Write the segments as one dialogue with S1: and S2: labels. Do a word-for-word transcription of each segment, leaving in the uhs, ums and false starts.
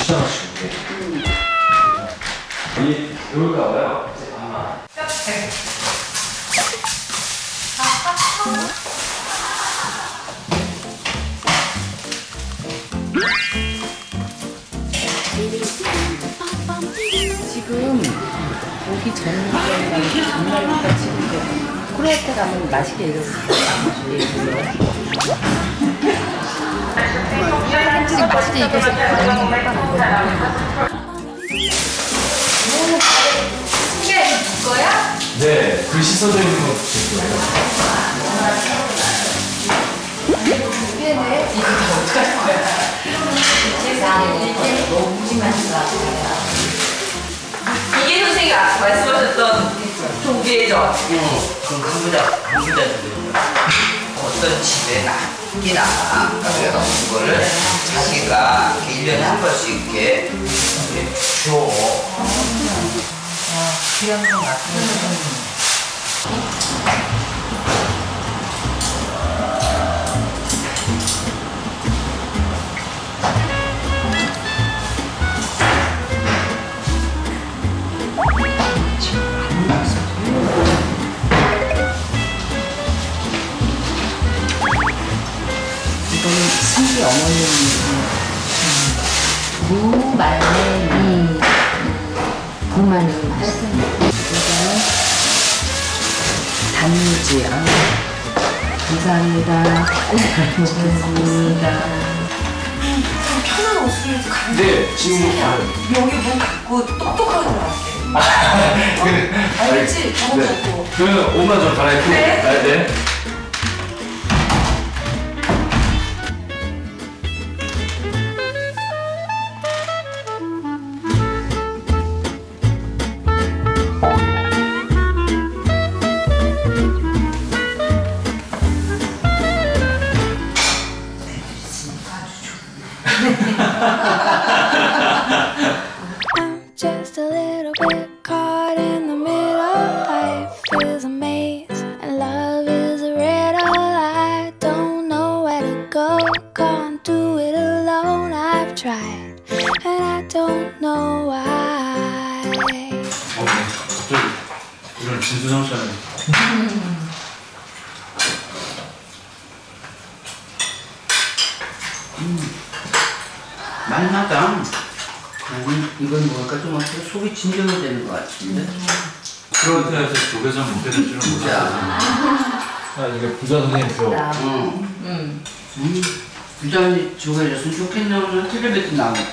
S1: 주장하시고. 음. 이 여기가 와요. 아마.
S2: 지금 오기 전날부터 전날부터 지금 코레아테 가면 맛있게 이러고 지금 맛있게 익혀서 먹는
S3: 이게 거야?
S1: 네, 글씨 써져 있는 거 붙일 거예요.
S3: 이게네. 이거 어떡할 거야? 이게 너무 무심하시다. 이게 선생님이 아까 말씀하셨던 조개죠?
S4: 어, 그럼 한부자, 한부자들은 어떤 집에 낚이나 그래서 그거를 자기가 일 년에 한 번씩 이렇게 줘.
S2: 아, 귀한 거 같아요. 이거는 신기 어머님 무, 말매, 미, 무마늘 이거는 단무지. 아, 감사합니다. 고맙습니다.
S3: 편한 옷을 가는
S1: 네, 지금
S3: 여기 문 닫고 똑똑하게 들어갈게요. 알겠지? 저거 먹고.
S1: 그러면 옷만 좀 갈아입고.
S3: 네.
S1: 아, 네.
S5: I'm just a little bit caught in the middle. Life is a maze and love is a riddle. I don't know where to go, can't do it alone. I've tried and I don't know why.
S1: 어, 네. 갑자기 이런 진수성찬을.
S4: 음, 맛나다. 아니, 이건 뭘까 좀 어떻게 속이 진정이 되는 것 같은데?
S1: 그런 데에서 조개전 먹게 될 줄은 몰랐어요. 아, 이게 부자 선생님 표.
S4: 응.
S2: 응.
S4: 음, 부장이 좋아해줬으면 좋겠네. 오늘 텔레비전 나오겠다.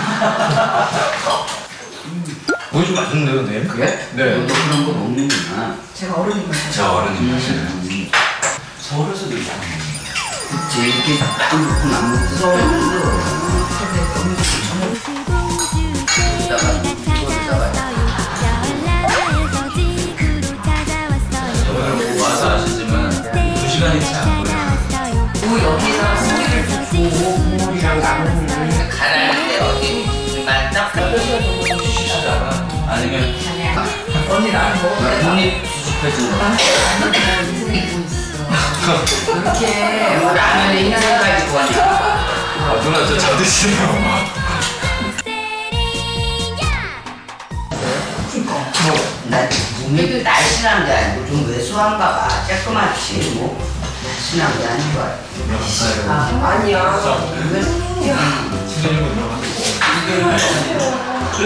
S1: 오이 좀 맛있는데요, 선생님?
S4: 그래?
S1: 네.
S4: 너 그런 거 먹는구나.
S3: 제가 어른인 거죠.
S1: 저 어른이
S4: 음.
S1: 서울에서도 있었는데.
S4: 그치, 이렇게 안 먹고 안 먹고 서울에서. 이따가 이거에다가
S1: 와서 아시지만 두 시간이 채 안 걸려요.
S3: 그 여기서 고기를 붓고 국물이랑 나물을
S4: 가라는데 어디 말딱
S1: 주시다가 아니면
S3: 언니 나는 먹어.
S4: 돈이 수습해주는 거.
S3: 이렇게
S4: 라면에 인생까지 구하니까.
S1: 아, 누나 진짜 잘 드시네요.
S4: 나 몸이 날씬한 게 아니고 좀 왜소한가 봐. 쬐끄맣지 뭐 날씬한 게 아닌 거 같아.
S1: 감사해요.
S3: 아, 아니야.
S1: 친해지고 들어가고.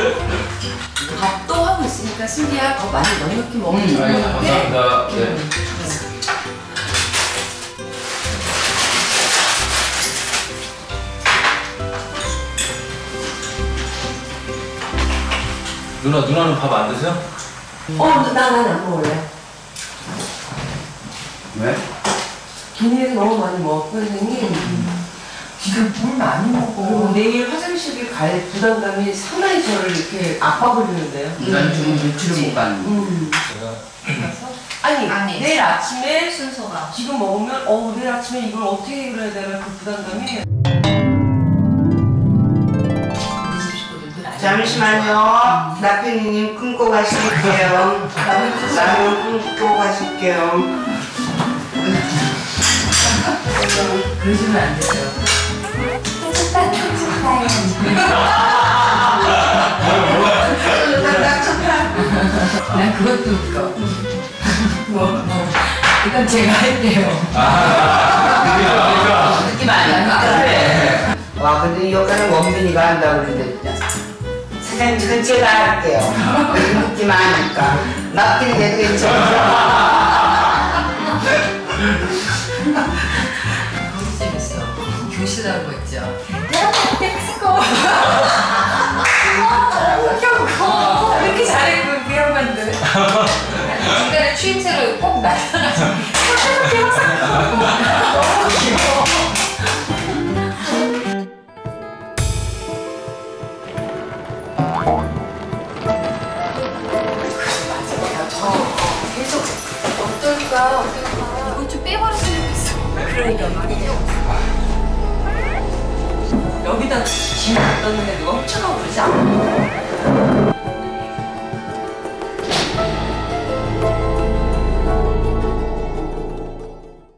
S2: 밥도 하고 있으니까 승기야 더 많이 넉넉히 먹으면
S4: 음,
S2: 좋은데.
S1: 감사합니다. 네. 누나, 누나는 밥 안 드세요?
S3: 어, 나는 안 먹을래.
S4: 왜?
S3: 기내에서 너무 많이 먹었고, 선생님. 지금 물 많이 먹고. 내일 화장실을 갈 부담감이 상당히 저를 이렇게 압박을 주는데요.
S4: 난 지금 눈치를 못 가는 거.
S3: 음.
S1: 제가
S3: 아니,
S2: 아니.
S3: 내일 아침에
S2: 순서가.
S3: 지금 먹으면, 어, 내일 아침에 이걸 어떻게 해결해야 되나 그 부담감이.
S4: 잠시만요. 나편이님 끊고 가실게요. 라면 끊고 가실게요.
S2: 그러시면 안 돼요.
S5: 깨끗한 축하해.
S3: 난 그것도 웃겨. 뭐, 뭐, 이건 제가 할게요.
S4: 느낌 아니야? 그래. 와, 근데 이 역할은 원빈이가 한다고 그러는데 사장님 저건 제가 할게요. 이 느낌 아니까 맡기는 게 괜찮아.
S3: 너무 재밌어. 교실하고 있죠. 멕시코. 웃겨. 이렇게 잘했고 이런 분들. 중간에 추임새로 꼭 나타나서 이렇게 항상 너무 귀여워. 계속 어떨까 어떨까 이거 좀 빼버렸으면 좋겠어. 그러니까 많이 여기다 짐 갖다 놓는 애가 훔쳐가고 그러지 않아?